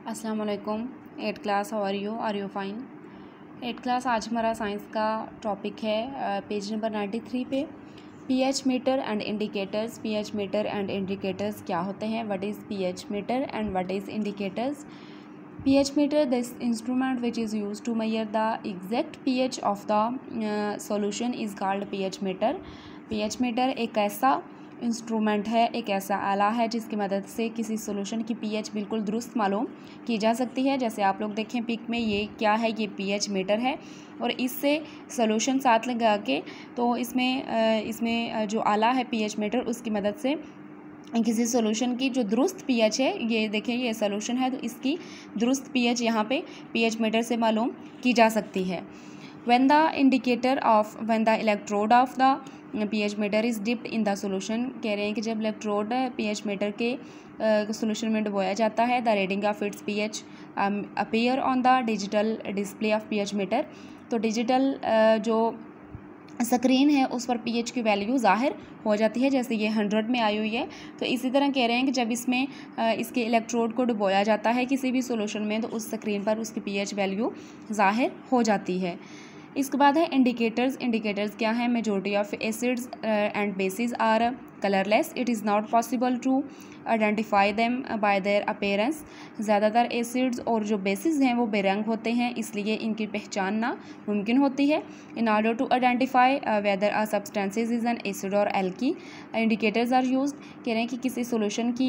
अस्सलाम वालेकुम। Eight class how are you fine. Eight class आज हमारा साइंस का टॉपिक है पेज नंबर 93 पे pH meter and indicators. PH meter and indicators क्या होते हैं? What is pH meter and what is indicators? pH meter, this instrument which is used to measure the exact pH of the solution is called pH meter. pH meter एक ऐसा instrument है, एक ऐसा आला है जिसकी मदद से किसी सोल्यूशन की पीएच बिल्कुल दुरुस्त मालूम की जा सकती है। जैसे आप लोग देखें पिक में, ये क्या है? ये पीएच मीटर है और इससे सोल्यूशन साथ लगा के तो इसमें जो आला है पीएच मीटर, उसकी मदद से किसी सोल्यूशन की जो दुरुस्त पीएच है, ये देखें ये सोल्यूशन है तो इसकी दुरुस्त पीएच यहाँ पे पीएच मीटर से मालूम की जा सकती है। when the electrode of the pH meter is dipped in the solution, कह रहे हैं कि जब इलेक्ट्रोड pH मीटर के सोल्यूशन में डुबोया जाता है, the reading of its pH appear on the digital display of pH meter। तो डिजिटल जो स्क्रीन है उस पर पीएच की वैल्यू ज़ाहिर हो जाती है, जैसे ये 100 में आई हुई है। तो इसी तरह कह रहे हैं कि जब इसमें इसके इलेक्ट्रोड को डुबोया जाता है किसी भी सॉल्यूशन में, तो उस स्क्रीन पर उसकी पीएच वैल्यू ज़ाहिर हो जाती है। इसके बाद है इंडिकेटर्स। इंडिकेटर्स क्या है? Majority of acids and bases are colourless, it is not possible to identify them by their appearance. ज़्यादातर एसिड्स और जो बेसिस हैं वो बेरंग होते हैं, इसलिए इनकी पहचान ना मुमकिन होती है। In order to identify whether a substances is an acid और एल्की, इंडिकेटर्स आर यूज्ड। कह रहे हैं कि किसी सोल्यूशन की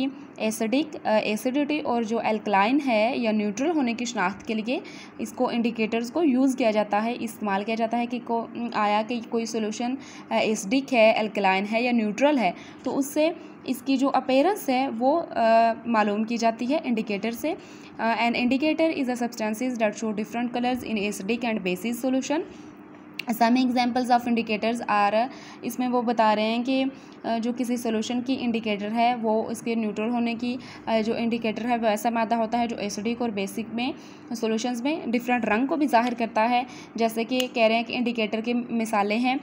एसिडिटी और जो एल्कलाइन है या न्यूट्रल होने की शनाख्त के लिए इसको इंडिकेटर्स को यूज़ किया जाता है, इस्तेमाल किया जाता है कि कि कोई सोल्यूशन एसिडिक है, एल्कलाइन है या न्यूट्रल है, तो उससे इसकी जो अपीयरेंस है वो मालूम की जाती है इंडिकेटर से। An indicator is a substances that show different colours in acidic and bases solution. Some examples of indicators are, इसमें वो बता रहे हैं कि जो किसी सोल्यूशन की इंडिकेटर है वो इसके न्यूट्रल होने की जो इंडिकेटर है वो ऐसा मादा होता है जो एसिडिक और बेसिक में सोल्यूशंस में डिफरेंट रंग को भी जाहिर करता है। जैसे कि कह रहे हैं कि इंडिकेटर की मिसालें हैं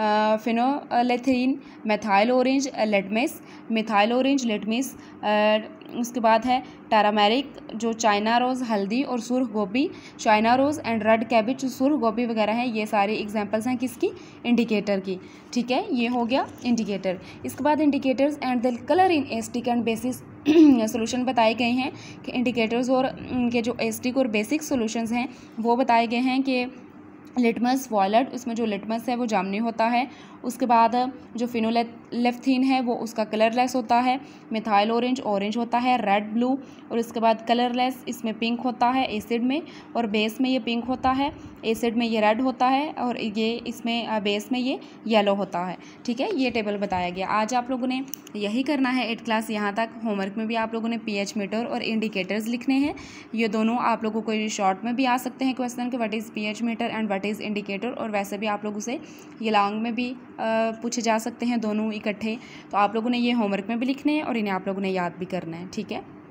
phenolphthalein, methyl orange litmus, methyl orange litmus. उसके बाद है टरामेरिक जो चाइना रोज़ हल्दी और सुर्ख गोभी, China rose and red cabbage सुर्ख गोभी वगैरह हैं। ये सारी एग्जांपल्स हैं किसकी? इंडिकेटर की। ठीक है, ये हो गया इंडिकेटर। इसके बाद indicators and the colour in acidic and bases solution बताए गए हैं कि इंडिकेटर्स और उनके जो एसिडिक और बेसिक सोल्यूशंस हैं वो बताए गए हैं कि लिटमस वॉयलेट, उसमें जो लिटमस है वो जामनी होता है। उसके बाद जो फिनोलेफ्थीन है वो उसका कलरलेस होता है। मिथाइल ऑरेंज ऑरेंज होता है, रेड ब्लू, और उसके बाद कलरलेस इसमें पिंक होता है एसिड में, और बेस में ये पिंक होता है, एसिड में ये रेड होता है, और ये इसमें बेस में ये येलो होता है। ठीक है, ये टेबल बताया गया। आज आप लोगों ने यही करना है 8 क्लास। यहाँ तक होमवर्क में भी आप लोगों ने पीएच मीटर और इंडिकेटर्स लिखने हैं। ये दोनों आप लोगों को शॉर्ट में भी आ सकते हैं क्वेश्चन के, what is pH meter and what is indicator, और वैसे भी आप लोगों से ये लॉन्ग में भी पूछे जा सकते हैं दोनों इकट्ठे। तो आप लोगों ने ये होमवर्क में भी लिखने हैं और इन्हें आप लोगों ने याद भी करना है। ठीक है।